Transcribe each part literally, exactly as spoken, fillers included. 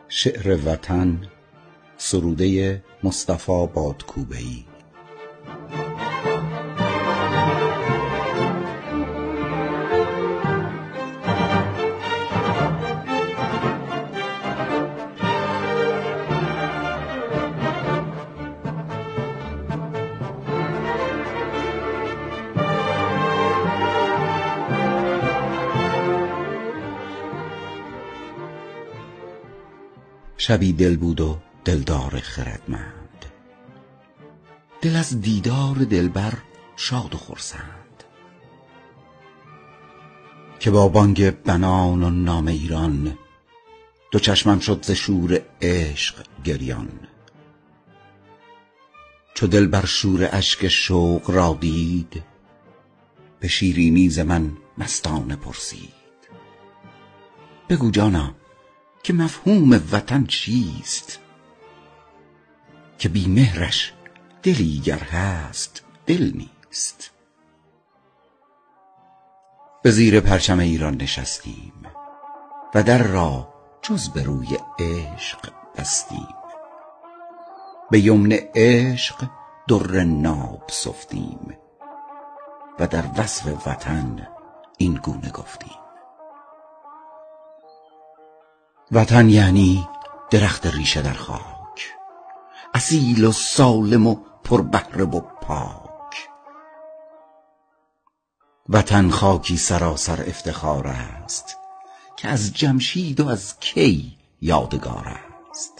شعر وطن سروده مصطفی بادکوبه‌ای. شبی دل بود و دلدار خردمند، دل از دیدار دلبر شاد و خرسند، که با بانگ بنان و نام ایران دو چشمم شد ز شور عشق گریان. چو دلبر شور اشک شوق را دید، به شیرینی ز من مستانه پرسید: بگو جانا که مفهوم وطن چیست؟ که بی مهرش دلی گر هست دل نیست. به زیر پرچم ایران نشستیم و در را جز به روی عشق بستیم. به یمن عشق در ناب سفتیم و در وصف وطن این گونه گفتیم: وطن یعنی درخت ریشه در خاک، اصیل و سالم و پر بهره و پاک. وطن خاکی سراسر افتخار است، که از جمشید و از کی یادگار است.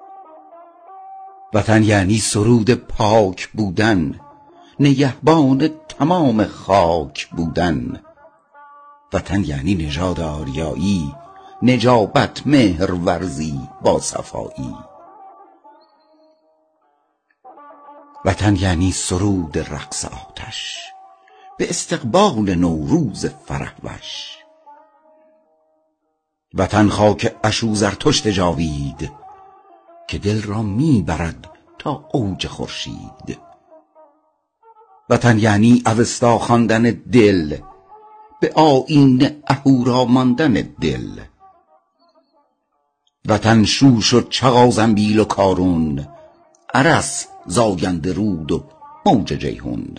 وطن یعنی سرود پاک بودن، نگهبان تمام خاک بودن. وطن یعنی نژاد آریایی، نجابت مهر ورزی با صفایی. وطن یعنی سرود رقص آتش به استقبال نوروز فرح وش. وطن خاک اشو زرتشت جاوید، که دل را می برد تا اوج خورشید. وطن یعنی اوستا خواندن دل، به آیین اهورا ماندن دل. وطن شوش و چغا زنبیل و کارون، ارس زاینده رود و موج جیحون.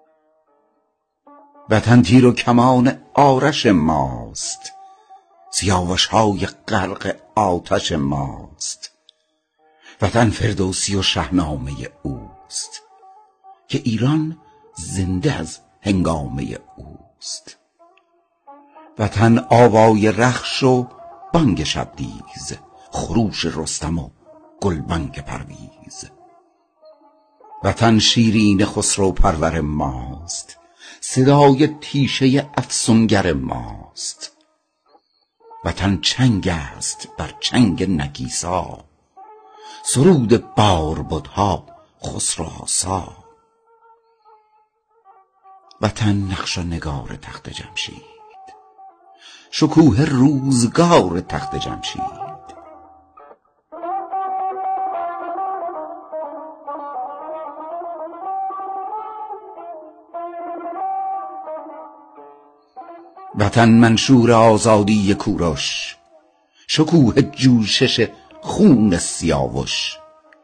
وطن تیر و کمان آرش ماست، سیاوش های غرق آتش ماست. وطن فردوسی و شاهنامه اوست، که ایران زنده از هنگامه اوست. وطن آوای رخش و بانگ شبدیز، خروش رستم و گلبانگ پرویز. وطن شیرین خسرو پرور ماست، صدای تیشه افسونگر ماست. وطن چنگ است بر چنگ نگیسا، سرود باربدها خسرو آسا. وطن نقش و نگار تخت جمشید، شکوه روزگار تخت جمشید. وطن منشور آزادی کوروش، شکوه جوشش خون سیاوش.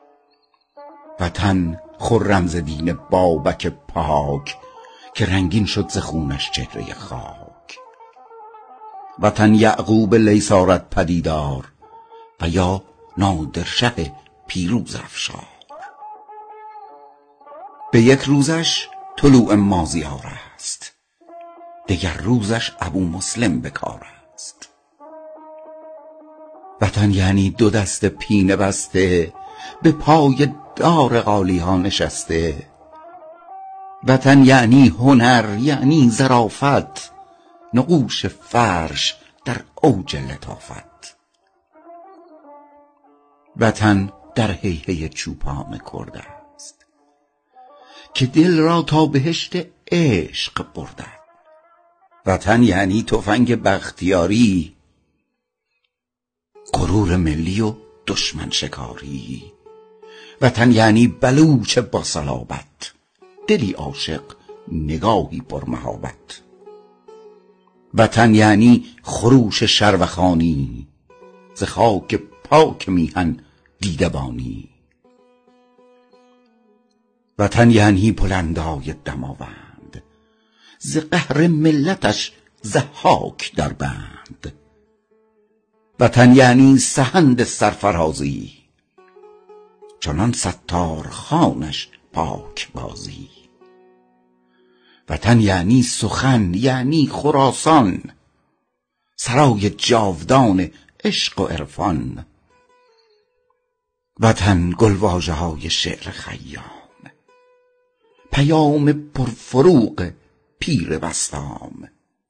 وطن خرم ز دین بابک پاک، که رنگین شد ز خونش چهره خاک. وطن یعقوب لیث آرد پدیدار، و یا نادرشه پیروز افشار. به یک روزش طلوع مازیار است، دگر روزش ابو مسلم به کار است. وطن یعنی دو دست پینه بسته، به پای دار قالی ها نشسته. وطن یعنی هنر، یعنی ظرافت، نقوش فرش در اوج لطافت. وطن در هیهی چوپان کرده است، که دل را تا بهشت عشق برده. وطن یعنی تفنگ بختیاری، غرور ملی و دشمن شکاری. وطن یعنی بلوچ با صلابت، دلی عاشق نگاهی پر مهابت. وطن یعنی خروش شروخانی، ز خاک پاک میهن دیدبانی. وطن یعنی بلندای دماوند، ز قهر ملتش ضحاک در بند. وطن یعنی سهند سرفرازی، چنان ستار خانش پاک بازی. وطن یعنی سخن، یعنی خراسان، سرای جاودان عشق و عرفان. وطن گلواژه های شعر خیام، پیام پرفروغ پیر بسطام.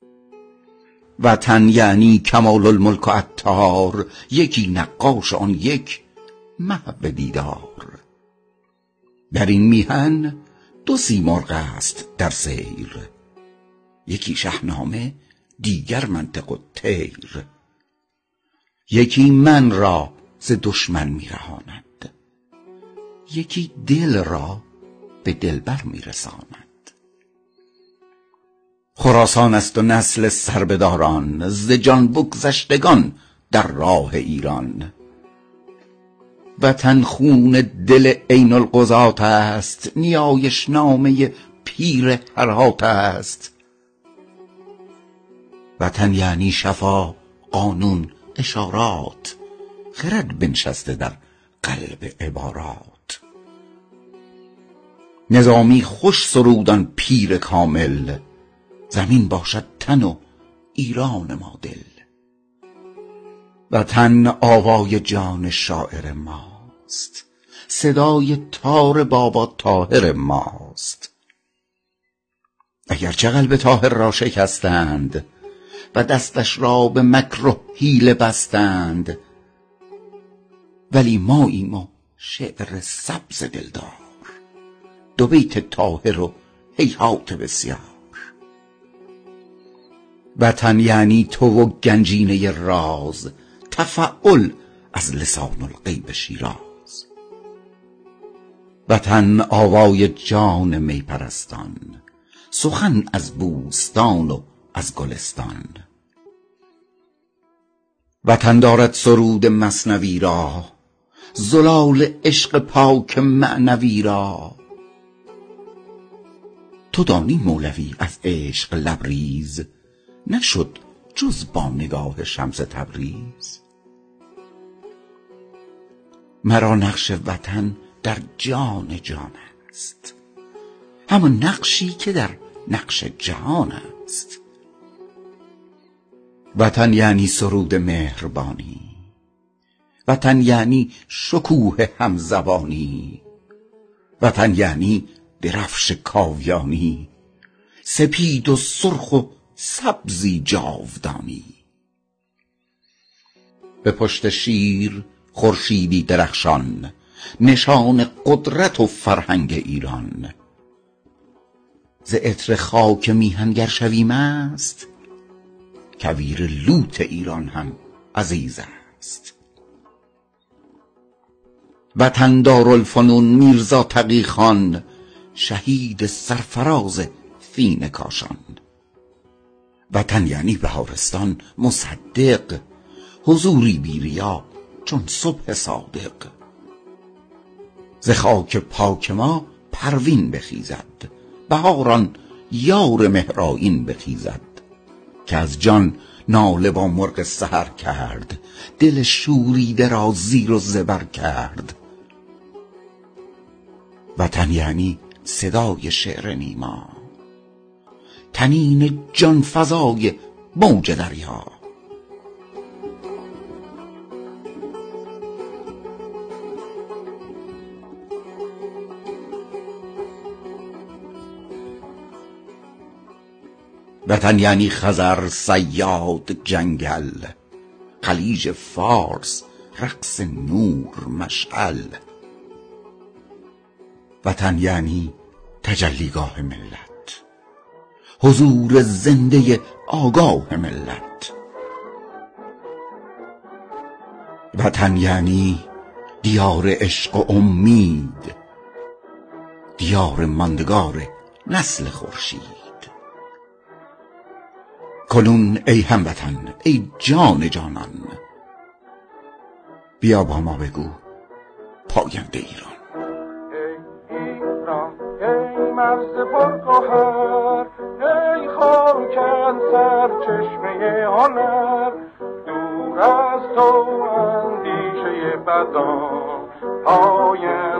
وطن یعنی کمال الملک و عطار، یکی نقاش آن یک محو دیدار. در این میهن دو سیمرغ است در سیر، یکی شهنامه دیگر منطق و طیر. یکی من را ز دشمن میرهاند، یکی دل را به دلبر میرساند. خراسان است و نسل سربداران، ز جان بگذشتگان در راه ایران. وطن خون دل عین القضات است، نیایش نامه پیر هرات است. وطن یعنی شفا، قانون، اشارات، خرد بنشسته در قلب عبارات. نظامی خوش سرودان پیر کامل، زمین باشد تن و ایران ما دل. وطن آوای جان شاعر ماست، صدای تار بابا طاهر ماست. اگرچه قلب طاهر را شکستند و دستش را به مکر و حیله بستند، ولی ماییم و شعر سبز دلدار، دو بیت طاهر و هیهات بسیار. وطن یعنی تو و گنجینه راز، تفعل از لسان الغیب شیراز. وطن آوای جان می پرستان، سخن از بوستان و از گلستان. وطن دارد سرود مثنوی را، زلال عشق پاک معنوی را. تو دانی مولوی از عشق لبریز، نشد جز با نگاه شمس تبریز. مرا نقش وطن در جان جان است، همان نقشی که در نقش جهان است. وطن یعنی سرود مهربانی، وطن یعنی شکوه همزبانی. وطن یعنی درفش کاویانی، سپید و سرخ و سبزی جاودانی. به پشت شیر خورشیدی درخشان، نشان قدرت و فرهنگ ایران. ز عطر خاک میهن گر شوی مست، کویر لوت ایران هم عزیز است. وطن دارالفنون میرزا تقی خان، شهید سرفراز فین کاشان. وطن یعنی بهارستان مصدق، حضوری بی ریا چون صبح صادق. ز خاک پاک ما پروین بخیزد، بهاران یار مهرآیین بخیزد. که از جان ناله با مرغ سحر کرد، دل شوریده را زیر و زبر کرد. وطن یعنی صدای شعر نیما، تنین جان فزای موج دریا. وطن یعنی خزر، صیاد، جنگل، خلیج فارس، رقص نور، مشعل. وطن یعنی تجلیگاه ملت، حضور زنده آگاه ملت. وطن یعنی دیار عشق و امید، دیار ماندگار نسل خورشید. کنون ای هموطن، ای جان جانان، بیا با ما بگو پاینده ایران. ای ایران ای مرز پرگوهر، ای خاکت سرچشمه هنر، دور از تو اندیشه بدان پاینده